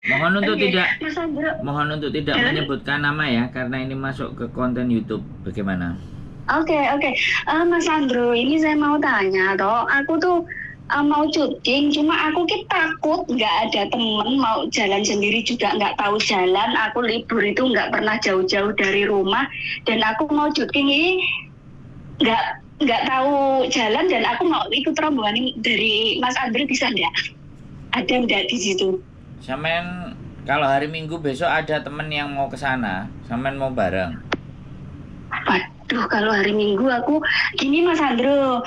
Mohon untuk Oke, tidak Mas Andro. mohon untuk tidak menyebutkan nama ya, karena ini masuk ke konten YouTube. Bagaimana? Oke. Mas Andro, ini saya mau tanya toh. Aku tuh mau syuting, cuma aku takut nggak ada temen, mau jalan sendiri juga nggak tahu jalan. Aku libur itu nggak pernah jauh-jauh dari rumah, dan aku mau syuting ini nggak nggak tahu jalan, dan aku mau ikut rombongan ini dari Mas Andro, bisa nggak? Ada nggak di situ? Sampean kalau hari Minggu besok ada temen yang mau ke sana, sampean mau bareng? Waduh, kalau hari Minggu aku gini Mas Andro,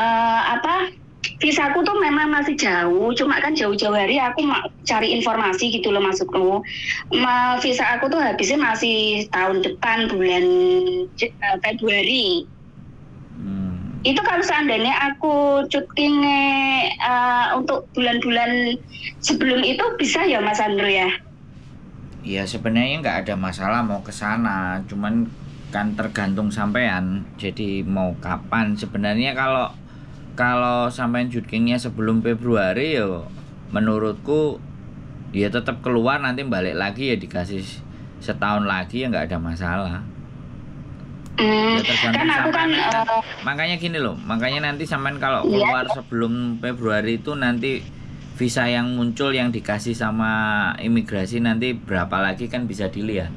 visaku tuh memang masih jauh, cuma kan jauh-jauh hari aku cari informasi gitu loh maksudku. Visa aku tuh habisnya masih tahun depan bulan Februari. Itu kalau seandainya aku cuting untuk bulan-bulan sebelum itu bisa ya Mas Andro ya? Ya sebenarnya nggak ada masalah mau ke sana, cuman kan tergantung sampean. Jadi mau kapan? Sebenarnya kalau sampean syutingnya sebelum Februari ya menurutku ya tetap keluar, nanti balik lagi ya dikasih setahun lagi ya nggak ada masalah. Ya tergantung Kan aku kan sampean. Makanya gini loh, makanya nanti sampean kalau keluar sebelum Februari itu nanti visa yang muncul yang dikasih sama imigrasi nanti berapa lagi kan bisa dilihat.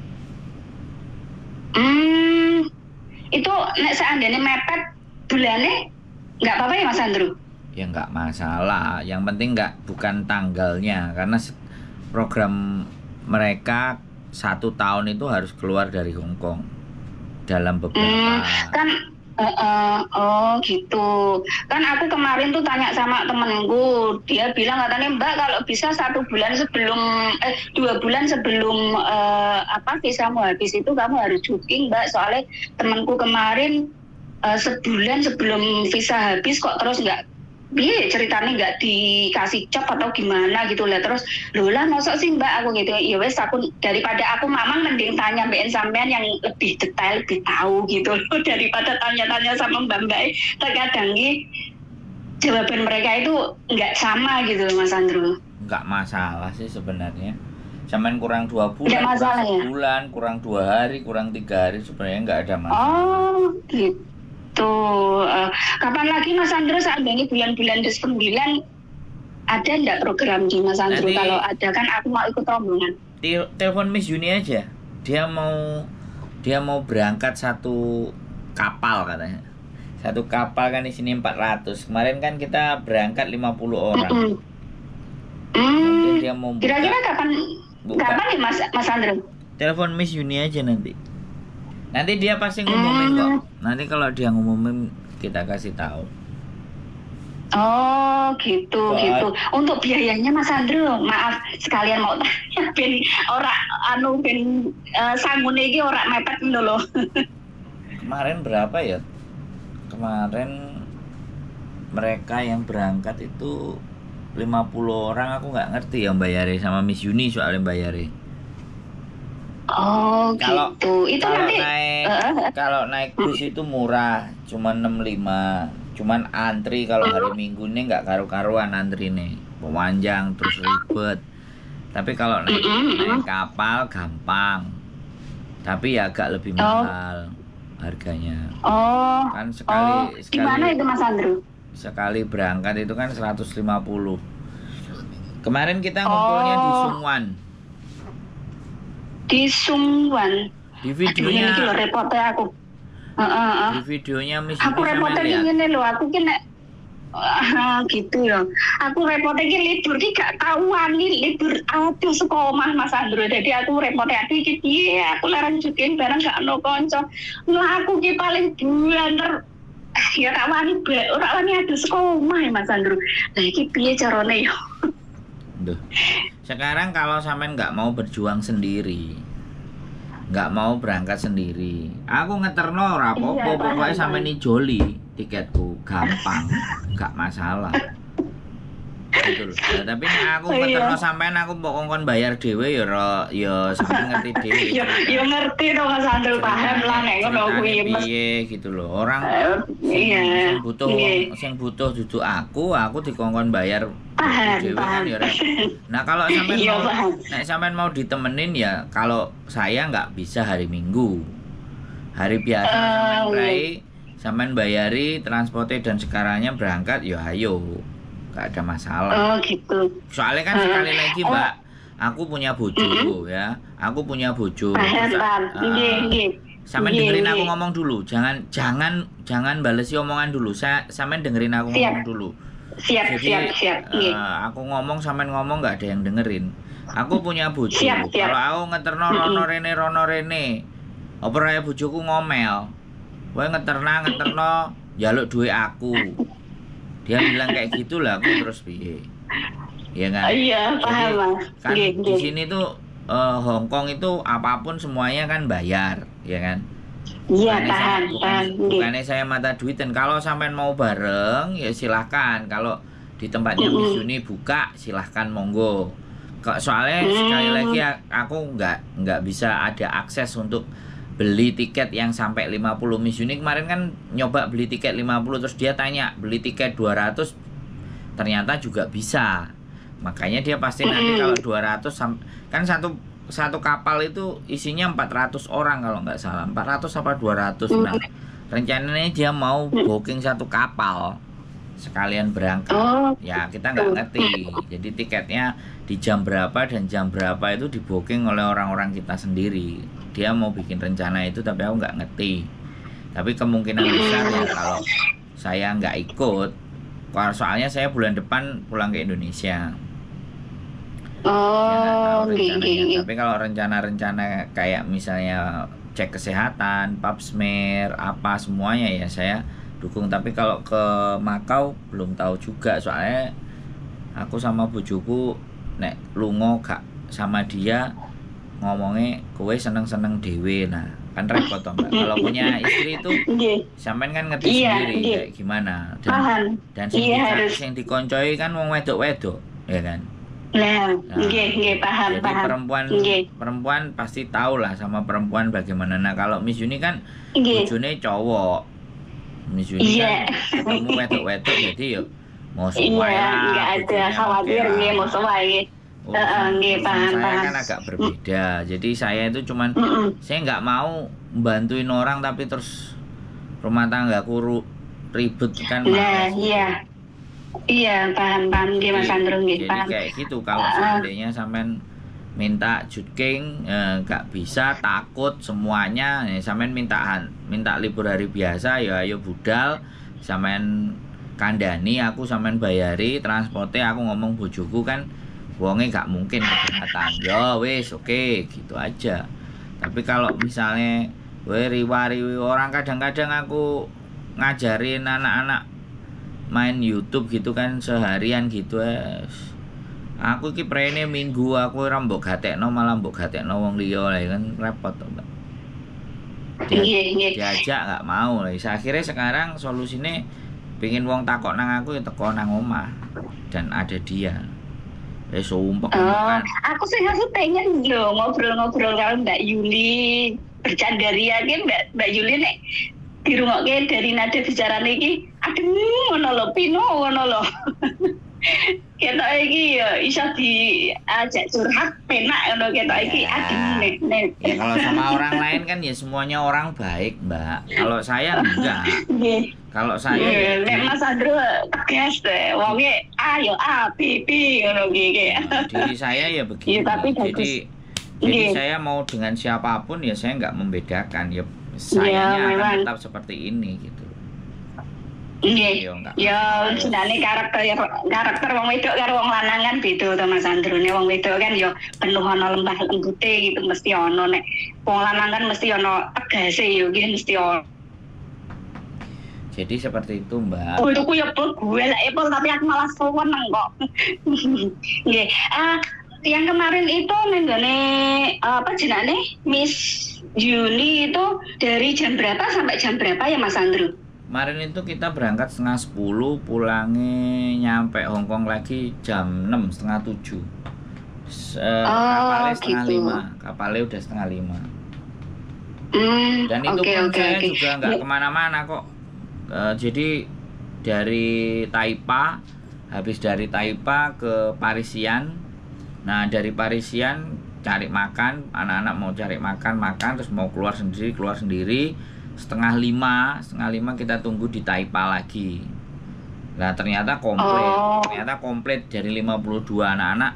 Itu nek seandainya mepet bulannya nggak apa-apa ya Mas Andrew? Ya nggak masalah, yang penting bukan tanggalnya, karena program mereka 1 tahun itu harus keluar dari Hong Kong dalam beberapa kan oh gitu. Kan aku kemarin tuh tanya sama temenku, dia bilang katanya Mbak kalau bisa 1 bulan sebelum 2 bulan sebelum visamu habis itu kamu harus syuting Mbak, soalnya temenku kemarin sebulan sebelum visa habis kok terus nggak ceritanya nggak dikasih cap atau gimana gitu lah, terus lola masa sih Mbak aku gitu, ya wes aku daripada aku mamang mending tanya mbak sampean yang lebih detail lebih tahu gitu loh daripada tanya-tanya sama mbak terkadang jawaban mereka itu nggak sama gitu loh Mas Andrew. Nggak masalah sih sebenarnya, cuman kurang 2 bulan, nggak masalah kurang ya? sebulan, kurang 2 hari, kurang 3 hari sebenarnya nggak ada masalah. Oh gitu. Kapan lagi Mas Andrew seandainya bulan-bulan 9 ada nggak program di Mas Andrew? Nanti, kalau ada kan aku mau ikut rombongan. Telepon Miss Yuni aja, dia mau berangkat 1 kapal katanya. 1 kapal kan di sini 400. Kemarin kan kita berangkat 50 orang. Mungkin dia mau buka. Kira-kira kapan ya Mas Andrew? Telepon Miss Yuni aja nanti. Nanti dia pasti ngumumin kok. Nanti kalau dia ngumumin kita kasih tahu. Oh gitu. Untuk biayanya Mas Andrew, maaf sekalian mau tanya, sanggune iki ora mepet lho. Kemarin berapa ya? Kemarin mereka yang berangkat itu 50 orang, aku nggak ngerti ya bayari sama Miss Yuni soalnya bayari. Oh gitu. Itu nanti kalau naik bus itu murah, cuma 65. Cuman antri kalau hari Minggu ini nggak karu-karuan antri nih, panjang terus ribet. Tapi kalau naik kapal gampang, tapi ya agak lebih mahal harganya. Kan sekali gimana itu Mas Andrew? Sekali berangkat itu kan 150. Kemarin kita ngumpulnya di Sungwan. Di Sungwan. Di videonya. Ini repotnya aku. Di videonya Miss Yuni aku repotnya gini loh, aku kena gitu ya. Aku repotnya libur gak tahuan libur aduh sekolah Mas Andrew. Jadi aku repotnya aku larang syuting bareng gak ono konco. Lah aku paling bulan ya tak wani ora wani aduh sekolah Mas Andrew. Lah iki piye carane yo? Duh. Sekarang kalau sampean nggak mau berjuang sendiri, nggak mau berangkat sendiri, aku ngeterno ora apa-apa, pokoknya sampean ijoli tiketku gampang, nggak masalah. Gitu loh. Nah, tapi aku ngeterno sampean, aku pokoknya bayar dhewe ya sampean ngerti dhewe. Ya ngerti dong Mas Andrew, paham lah nek ngono kuwi piye gitu loh. Orang sing butuh duduk aku dikongkon bayar Paham, dewe kan paham. ya repot. Nah kalau sampean Iya, mau paham. mau ditemenin ya, kalau saya nggak bisa hari Minggu, hari biasa sampean prai, sampean bayari transportnya dan sekarangnya berangkat ya ayo, nggak ada masalah. Oh gitu. Soalnya kan sekali lagi Mbak, aku punya bojo ya, aku punya bojo. Paham, Terus, paham. Nggih, nggih. sampean Nggih, dengerin aku nggih. ngomong dulu, jangan balesi omongan dulu. Sampean dengerin aku Siap. ngomong dulu. Siap, Jadi siap. Nggih. aku ngomong sampean ngomong nggak ada yang dengerin. Aku punya bojo. Siap. Kalau aku ngeterno rono rene. Apa raya bojoku ngomel. Kowe ngeterno njaluk duit aku. Dia bilang kayak gitu lah, aku terus piye? Ya kan? Iya, paham, Mas. Kan Nggih, di nggih. sini tuh Hong Kong itu apapun semuanya kan bayar, ya kan? Iya, paham. Nggih. Bukannya saya mata duit, dan kalau sampean mau bareng ya silahkan. Kalau di tempatnya Miss Yuni buka silahkan monggo. Soalnya sekali lagi aku nggak bisa ada akses untuk beli tiket yang sampai 50. Miss Yuni kemarin kan nyoba beli tiket 50, terus dia tanya beli tiket 200 ternyata juga bisa. Makanya dia pasti nanti kalau 200 kan satu kapal itu isinya 400 orang kalau nggak salah, 400 apa 200. Nah rencananya dia mau booking satu kapal sekalian berangkat. Ya kita nggak ngerti, jadi tiketnya di jam berapa dan jam berapa itu di booking oleh orang-orang kita sendiri. Dia mau bikin rencana itu tapi aku nggak ngerti. Tapi kemungkinan besar ya kalau saya nggak ikut, soalnya saya bulan depan pulang ke Indonesia. Tapi kalau rencana-rencana kayak misalnya cek kesehatan, pap smear, apa semuanya ya saya dukung. Tapi kalau ke Makau belum tahu juga, soalnya aku sama bojoku nek lungo gak sama dia ngomongnya kowe seneng-seneng dewe. Nah kan repot toh Mbak. Kalau punya istri itu sampean kan ngerti sendiri kayak gimana. Dan yang dikoncoi kan wong wedok-wedok, ya kan? Nah, paham. Perempuan pasti tahu lah sama perempuan bagaimana. Nah kalau Miss Yuni kan bojone cowok, Miss Yuni kan ketemu wedok-wedok, jadi yuk mau semuanya nggak ada khawatir nih mau semuanya. Paham. Kan agak berbeda. Jadi saya itu cuman saya nggak mau bantuin orang tapi terus rumah tanggaku ribet kan. Iya, paham dia Mas Andro nggih, paham. Jadi kayak gitu kalau seandainya sampean minta jutking nggak bisa, takut semuanya, sampean minta libur hari biasa ya ayo budal, sampean kandani aku sampean bayari transportnya, aku ngomong bojoku kan wonge gak mungkin keberatan. Ya wis oke, gitu aja. Tapi kalau misalnya riwa-riwi orang, kadang-kadang aku ngajarin anak-anak main YouTube gitu kan seharian gitu aku iki prene minggu aku ora mbok gatekno, malah mbok gatekno wong liya kan repot to Mbak. Diajak gak mau. Akhirnya sekarang solusine pengin wong takok nang aku ya teko nang omah dan ada dia. Sumpah kan. Aku sih pengen lho ngobrol-ngobrol karo Mbak Yuli, bercandaria kan Mbak Yuli nek dirungokke dari nada bicara iki, aduh ngono lho, pino ngono lho. Ketok iki ya iso diajak curhat penak ngono ketok iki, aduh nek. Ya kalau sama orang lain kan ya semuanya orang baik, Mbak. Kalau saya enggak. Kalau saya nek Mas Andro tegas deh, wonge ayo pipi ngono iki. Diri saya ya begitu. Jadi saya mau dengan siapapun ya saya nggak membedakan ya. Sayanya akan tetap seperti ini gitu. Ya jenenge karakter wong wedok karo wong lanang kan beda to Mas Andro. Nek wong wedok kan ya penuh ana lembah lembute gitu, mesti ana. Nek wong lanang kan mesti ana tegase yo nggih mesti ana. Jadi seperti itu Mbak. Itu ku ya gue lah tapi aku malah seneng kok. Nggih. Yang kemarin itu nenggone apa jenenge Miss Yuni itu dari jam berapa sampai jam berapa ya Mas Andro? Kemarin itu kita berangkat 6:30, pulangnya nyampe Hongkong lagi jam 6, setengah 7. Kapalnya setengah 5, kapalnya udah setengah 5. Dan itu pun saya juga nggak kemana-mana kok. Jadi dari Taipa habis dari Taipa ke Parisian. Nah dari Parisian cari makan, anak-anak mau cari makan terus mau keluar sendiri. Setengah lima kita tunggu di Taipa lagi. Nah ternyata komplit dari 52 anak-anak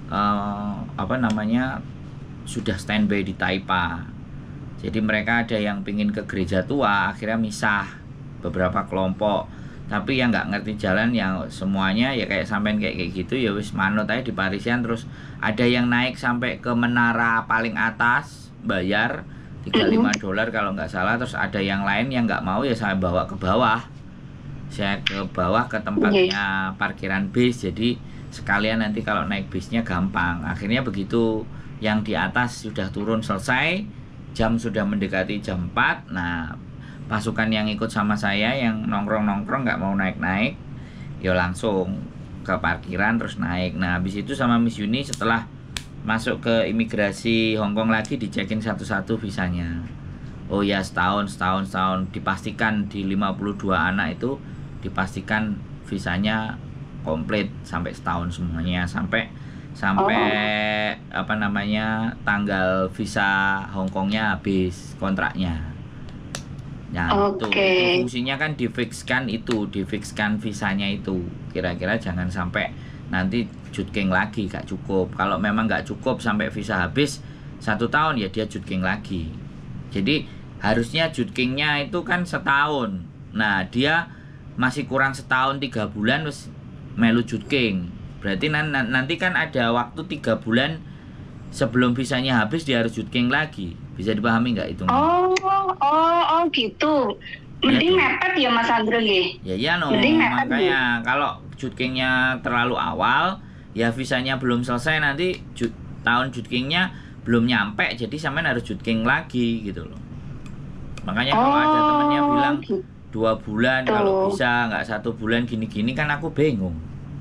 sudah standby di Taipa. Jadi mereka ada yang pingin ke gereja tua, akhirnya misah beberapa kelompok. Tapi yang nggak ngerti jalan, yang semuanya ya kayak sampean kayak gitu ya wis manut aja di Parisian. Terus ada yang naik sampai ke menara paling atas, bayar $35 kalau nggak salah. Terus ada yang lain yang nggak mau, ya saya bawa ke bawah. Saya ke bawah ke tempatnya parkiran bis, jadi sekalian nanti kalau naik bisnya gampang. Akhirnya begitu, yang di atas sudah turun selesai, jam sudah mendekati jam 4. Nah pasukan yang ikut sama saya yang nongkrong nggak mau naik, ya langsung ke parkiran terus naik. Nah habis itu sama Miss Yuni setelah masuk ke imigrasi Hongkong lagi dicekin satu-satu visanya. Oh ya, setahun dipastikan di 52 anak itu dipastikan visanya komplit sampai setahun semuanya, sampai tanggal visa Hongkongnya habis kontraknya. Nah itu fungsinya kan difikskan visanya itu. Kira-kira jangan sampai nanti jutking lagi gak cukup. Kalau memang gak cukup sampai visa habis 1 tahun, ya dia jutking lagi. Jadi harusnya jutkingnya itu kan setahun. Nah dia masih kurang setahun 3 bulan terus melu jutking. Berarti nanti kan ada waktu 3 bulan sebelum visanya habis dia harus jutking lagi. Bisa dipahami nggak itu? Oh gitu. Mending mepet ya Mas Andre ya. Ya makanya kalau jutkingnya terlalu awal, ya visanya belum selesai, nanti tahun jutkingnya belum nyampe, jadi sampean harus jutking lagi gitu loh. Makanya kalau ada temennya bilang 2 bulan kalau bisa, nggak 1 bulan gini-gini, kan aku bingung.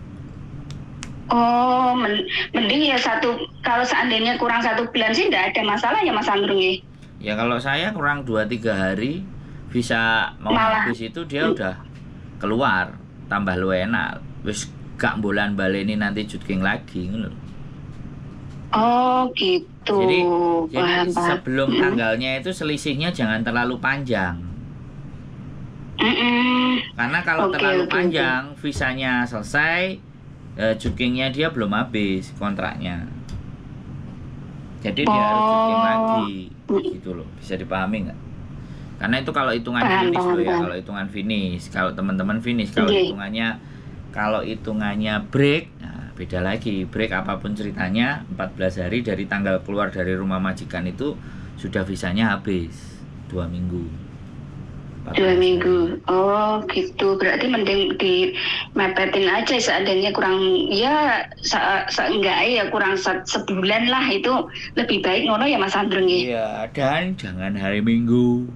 Oh, mending ya kalau seandainya kurang 1 bulan sih nggak ada masalah ya Mas Andrung. Ya kalau saya kurang 2-3 hari bisa mau habis itu dia udah keluar, tambah lu enak. Wis gak bulan baleni nanti jutking lagi ngono. Oh gitu. Jadi sebelum tanggalnya itu selisihnya jangan terlalu panjang. Karena kalau terlalu panjang, visanya selesai, jutkingnya dia belum habis kontraknya, jadi dia harus jutking lagi gitu loh. Bisa dipahami nggak? Karena itu kalau hitungan finish loh ya, kalau hitungan finish, kalau teman-teman finish, kalau hitungannya break, nah beda lagi. Break apapun ceritanya 14 hari dari tanggal keluar dari rumah majikan itu sudah visanya habis 2 minggu. 2 minggu. Oh gitu. Berarti mending dimepetin aja seandainya kurang, ya seenggaknya ya kurang sebulan lah, itu lebih baik ngono ya Mas Andrung ya. Iya, dan jangan hari Minggu.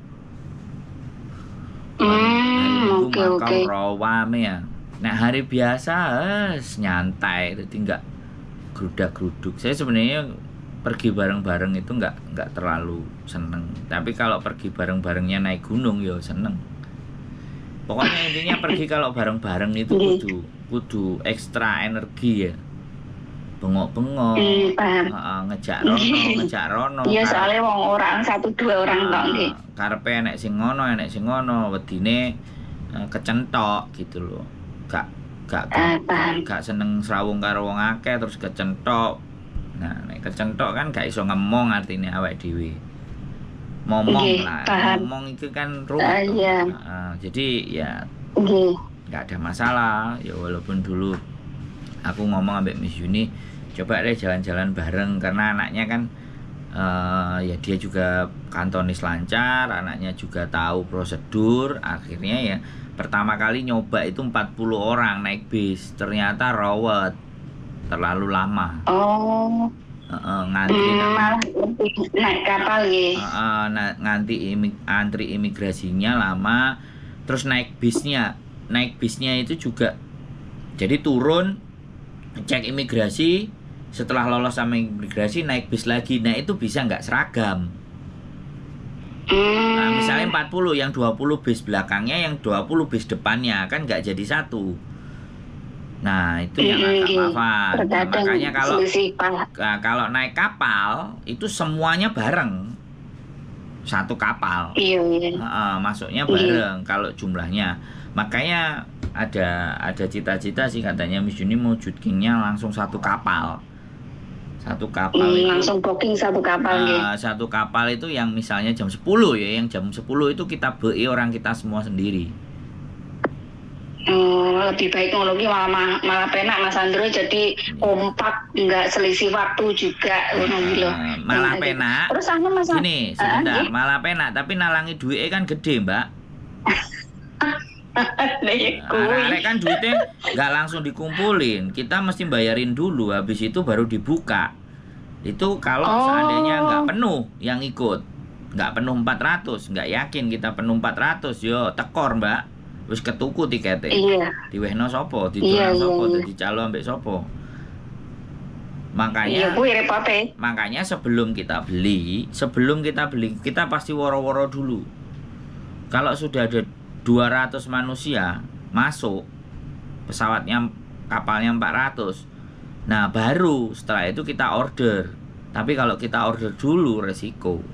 Oke. Rawame ya. Nah hari biasa nyantai, jadi nggak gerudak-geruduk. Saya sebenarnya pergi bareng-bareng itu nggak terlalu seneng. Tapi kalau pergi bareng-barengnya naik gunung ya seneng. Pokoknya intinya pergi kalau bareng-bareng itu kudu ekstra energi ya. Bengok-bengok, ngejak rono. Iya soalnya wong orang 1-2 orang tok nggih. Karepe enek sing ngono, wedine kecentok gitu loh. Gak seneng srawung karo wong akeh terus kecentok. Nah, nek kecentok kan gak iso ngomong, artinya awake dhewe. Ngomong itu kan rumit. Jadi ya gak ada masalah. Ya walaupun dulu aku ngomong ambek Miss Yuni, coba deh jalan-jalan bareng, karena anaknya kan ya dia juga kantonis lancar, anaknya juga tahu prosedur. Akhirnya ya pertama kali nyoba itu 40 orang naik bis, ternyata rawat terlalu lama. Ngantri naik kapal ya. Antri imigrasinya lama, terus naik bisnya itu juga. Jadi turun cek imigrasi, setelah lolos sama imigrasi naik bis lagi. Nah itu bisa nggak seragam. Nah misalnya 40, yang 20 bis belakangnya, yang 20 bis depannya, kan nggak jadi satu. Nah, itu yang agak maafan. Nah, makanya kalau naik kapal itu semuanya bareng. Satu kapal. Masuknya bareng kalau jumlahnya. Makanya ada cita-cita sih katanya Miss Juni mau Judkingnya langsung satu kapal. Satu kapal itu langsung booking satu kapal satu kapal itu yang misalnya jam 10 ya, yang jam 10 itu kita BE orang kita semua sendiri. Lebih baik ngono malah penak Mas Andro, jadi kompak, nggak selisih waktu juga malah penak. Terus Mas gini sebentar, malah penak tapi nalangi duitnya kan gede Mbak. Arek kan duitnya nggak langsung dikumpulin, kita mesti bayarin dulu, habis itu baru dibuka. Itu kalau seandainya nggak penuh yang ikut, nggak penuh 400, nggak yakin kita penuh 400, yo tekor Mbak. Wis ketuku tiketnya. Diwehno sapa, didono sapa, dadi calo ambek sapa. Makanya sebelum kita beli, kita pasti woro-woro dulu. Kalau sudah ada 200 manusia masuk, pesawatnya kapalnya 400. Nah, baru setelah itu kita order. Tapi kalau kita order dulu resiko.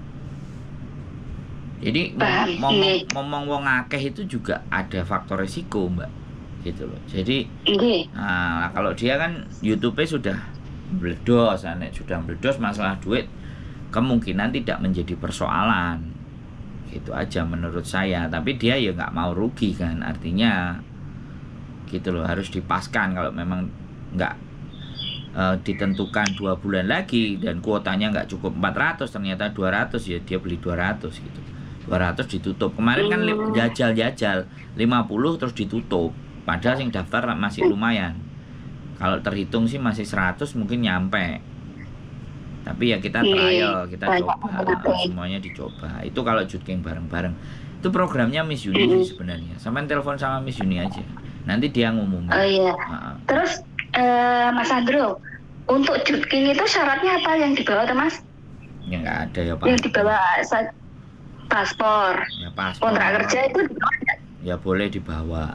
Jadi ngomong wong akeh itu juga ada faktor resiko Mbak, gitu loh. Jadi nah, kalau dia kan YouTube-nya sudah meledos, sudah meledos masalah duit, kemungkinan tidak menjadi persoalan, gitu aja menurut saya. Tapi dia ya nggak mau rugi kan, artinya gitu loh, harus dipaskan. Kalau memang nggak ditentukan 2 bulan lagi dan kuotanya nggak cukup 400, ternyata 200, ya dia beli 200 gitu. 200 ditutup. Kemarin kan jajal 50 terus ditutup. Padahal yang daftar masih lumayan. Kalau terhitung sih masih 100 mungkin nyampe. Tapi ya kita trial, kita coba, semuanya dicoba. Itu kalau Judking bareng-bareng. Itu programnya Miss Yuni sih sebenarnya. Sampai telepon sama Miss Yuni aja. Nanti dia ngumumin. Terus Mas Andro, untuk Judking itu syaratnya apa yang dibawa tuh Mas? Ya nggak ada ya Pak. Yang dibawa paspor. Ya, paspor. Kontrak kerja itu dibawa? Ya boleh dibawa.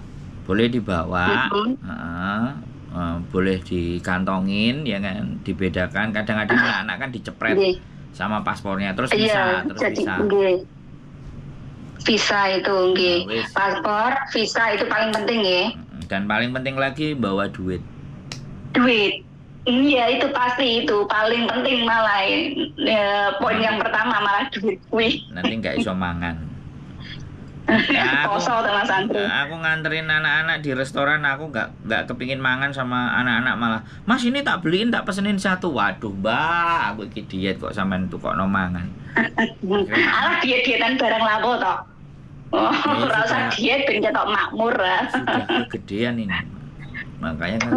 Boleh dikantongin ya kan, dibedakan. Kadang-kadang anak kan dicepret sama paspornya terus bisa. Visa itu paspor, visa itu paling penting ya. Dan paling penting lagi bawa duit. Iya itu pasti, itu paling penting malah poin yang pertama malah duit nanti nggak iso mangan. Poso Mas Andro. Aku nganterin anak-anak di restoran, aku nggak kepingin mangan sama anak-anak, malah Mas ini tak beliin, tak pesenin satu. Waduh Mbak, aku iki diet kok sampean tuh kok no mangan. Alah diet-dietan barang lapo toh. Ora usah diet ben ketok makmur. Sudah kegedean ini. Makanya kan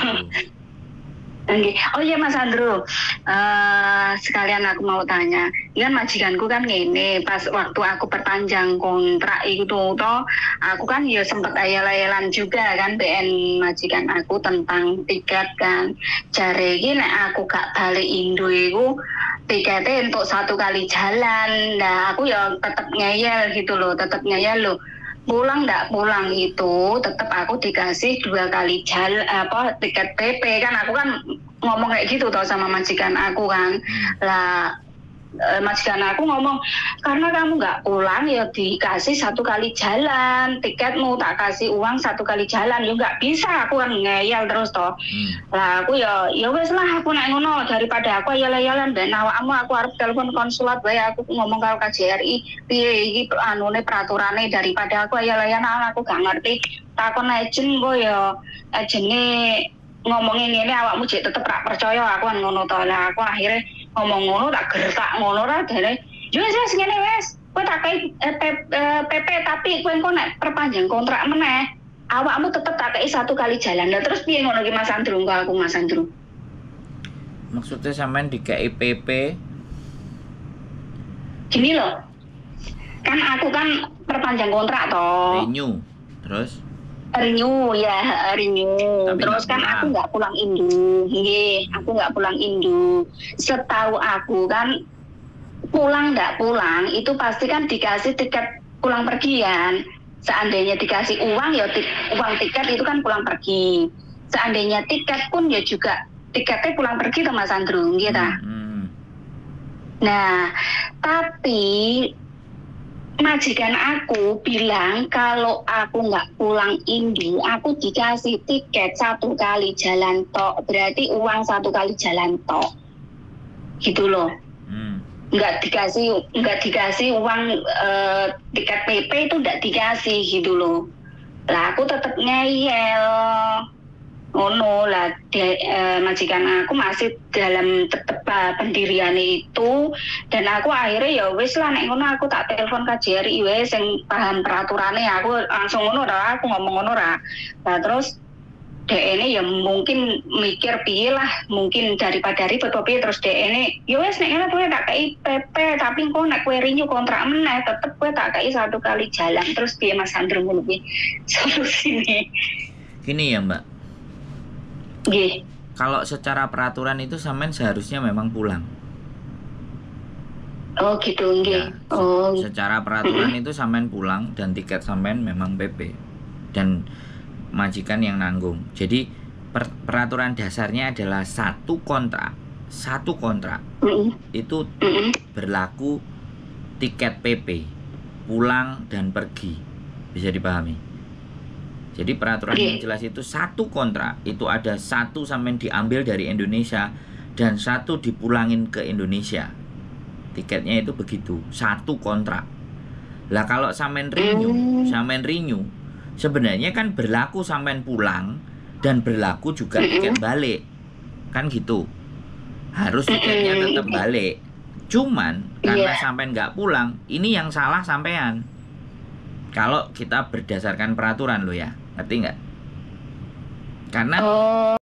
Oh iya Mas Andro, sekalian aku mau tanya, kan majikanku kan ngene, pas waktu aku perpanjang kontrak itu toh, aku kan ya sempet ayal-ayalan juga kan BN majikan aku tentang tiket kan. Jare iki nek aku gak balik Indo iku tiketnya untuk 1 kali jalan. Nah aku ya tetep ngeyel gitu loh, pulang nggak pulang itu tetap aku dikasih 2 kali jalan tiket PP kan. Aku kan ngomong kayak gitu tau sama majikan aku kan. Lah majikan aku ngomong, karena kamu nggak pulang ya dikasih 1 kali jalan tiketmu, tak kasih uang 1 kali jalan. Ya nggak bisa, aku kan ngeyel terus toh. Lah aku ya wes lah, aku naik ngono daripada aku ayal-ayalan dan awakmu, aku harus telepon konsulat bae, aku ngomong karo KJRI piye iki anune peraturannya, daripada aku ayal-ayalan aku gak ngerti. Takon agent kok ya agene ngomongin ini awakmu jek tetep rak percaya, aku kan ngono to. Lah aku akhirnya ngomong ngono, tak gertak ngono ra dene. Yo wis ngene wis, kowe tak kei PP tapi kowe engko nek perpanjang kontrak meneh, awakmu tetep tak kei 1 kali jalan. Lah terus piye ngono iki Mas Andro, aku Mas Andro? Maksudnya sampean dikei PP? Gini loh. Kan aku kan perpanjang kontrak toh. Renew. Terus? Renew. Tapi terus kan aku nggak pulang Indo, aku nggak pulang Indo. Setahu aku kan pulang nggak pulang itu pasti kan dikasih tiket pulang pergian. Seandainya dikasih uang ya uang tiket itu kan pulang pergi. seandainya tiket pun ya juga tiketnya pulang pergi ke Mas Andrew gitu. Nah, tapi majikan aku bilang kalau aku nggak pulang Indo, aku dikasih tiket 1 kali jalan tok, berarti uang 1 kali jalan tok, gitu loh. Nggak dikasih uang tiket PP itu nggak dikasih gitu loh. Lah aku tetap ngeyel. Ngono lah, majikan aku masih dalam tetep pendirian itu, dan aku akhirnya ya wis lah, nek ngono aku tak telepon KJRI wis yang paham peraturannya, aku langsung ngono ora, aku ngomong ngono ora. Nah terus ini ya mungkin mikir piye lah, mungkin daripada ribet piye, terus ini ya wis nek ngono kowe tak kei PP, tapi kok nek kowe renew kontrak meneh tetep kowe tak kei 1 kali jalan. Terus piye Mas Andrew ngono kuwi solusine? Gini ya Mbak, Nggih. kalau secara peraturan itu sampean seharusnya memang pulang. Oh gitu nggih. Ya, secara peraturan itu sampean pulang dan tiket sampean memang PP dan majikan yang nanggung. Jadi peraturan dasarnya adalah satu kontrak itu berlaku tiket PP pulang dan pergi, bisa dipahami. Jadi peraturan yang jelas itu 1 kontrak itu ada 1 sampean diambil dari Indonesia dan 1 dipulangin ke Indonesia. Tiketnya itu begitu, 1 kontrak. Lah kalau sampean renew sebenarnya kan berlaku sampean pulang dan berlaku juga tiket balik. Kan gitu. Harus tiketnya tetap balik. Cuman karena sampean nggak pulang, ini yang salah sampean. Kalau kita berdasarkan peraturan lo ya, ngerti nggak? Karena